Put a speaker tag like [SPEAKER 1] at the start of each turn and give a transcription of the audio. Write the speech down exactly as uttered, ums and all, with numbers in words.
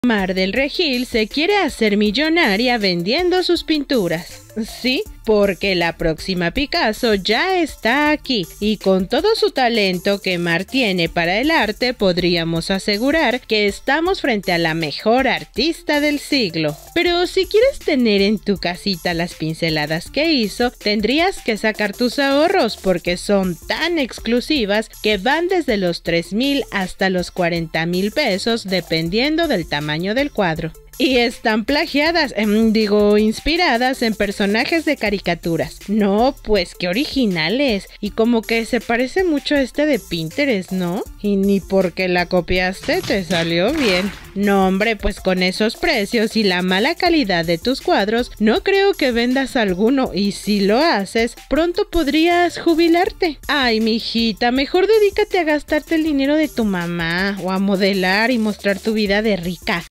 [SPEAKER 1] Mar del Regil se quiere hacer millonaria vendiendo sus pinturas. Sí, porque la próxima Picasso ya está aquí y con todo su talento que Mar tiene para el arte podríamos asegurar que estamos frente a la mejor artista del siglo. Pero si quieres tener en tu casita las pinceladas que hizo, tendrías que sacar tus ahorros porque son tan exclusivas que van desde los tres mil hasta los cuarenta mil pesos dependiendo del tamaño del cuadro. Y están plagiadas, eh, digo, inspiradas en personajes de caricaturas. No, pues qué originales. Y como que se parece mucho a este de Pinterest, ¿no? Y ni porque la copiaste te salió bien. No, hombre, pues con esos precios y la mala calidad de tus cuadros, no creo que vendas alguno. Y si lo haces, pronto podrías jubilarte. Ay, mijita, mejor dedícate a gastarte el dinero de tu mamá o a modelar y mostrar tu vida de rica.